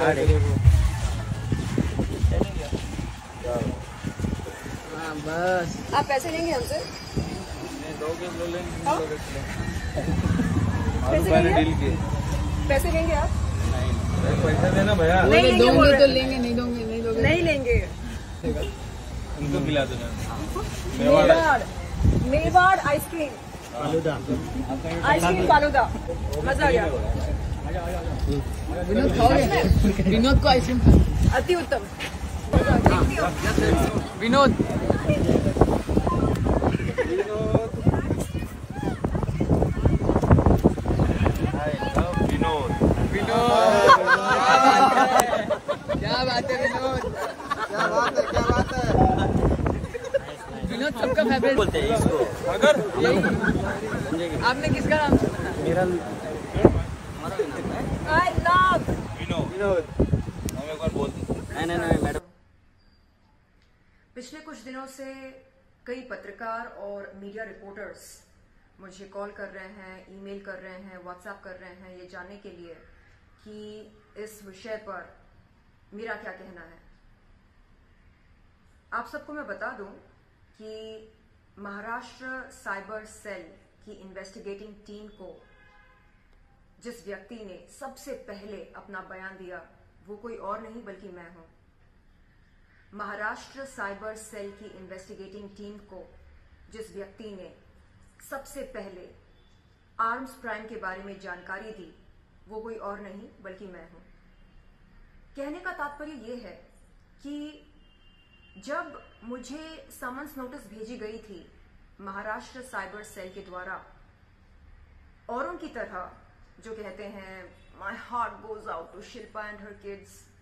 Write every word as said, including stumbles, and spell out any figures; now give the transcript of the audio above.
हाँ बस। आप पैसे लेंगे हमसे? पैसे लेंगे? पैसे लेंगे आप? नहीं पैसा देना भैया। नहीं दोगे तो लेंगे, नहीं दोगे नहीं दोगे नहीं लेंगे। उनको खिला देना। मेवाड़ मेवाड़ आइसक्रीम, आइसक्रीम फालूदा, मजा आ गया। विनोद खाओगे? विनोद को आइसक्रीम अति उत्तम। विनोद क्या बात है विनोद, क्या बात है, क्या बात है। विनोद सबका फेवरेट बोलते हैं इसको। अगर यही आपने किसका नाम सुना? मेरा आई लव विनोद। विनोद हम एक बार बोलते। नहीं नहीं नहीं मैडम। पिछले कुछ दिनों से कई पत्रकार और मीडिया रिपोर्टर्स मुझे कॉल कर रहे हैं, ईमेल कर रहे हैं, व्हाट्सएप कर रहे हैं ये जानने के लिए कि इस विषय पर मेरा क्या कहना है। आप सबको मैं बता दूं कि महाराष्ट्र साइबर सेल की इन्वेस्टिगेटिंग टीम को जिस व्यक्ति ने सबसे पहले अपना बयान दिया वो कोई और नहीं बल्कि मैं हूं। महाराष्ट्र साइबर सेल की इन्वेस्टिगेटिंग टीम को जिस व्यक्ति ने सबसे पहले आर्म्स प्राइम के बारे में जानकारी दी वो कोई और नहीं बल्कि मैं हूं। कहने का तात्पर्य यह है कि जब मुझे समन्स नोटिस भेजी गई थी महाराष्ट्र साइबर सेल के द्वारा, औरों की तरह जो कहते हैं my heart goes out to Shilpa and her kids,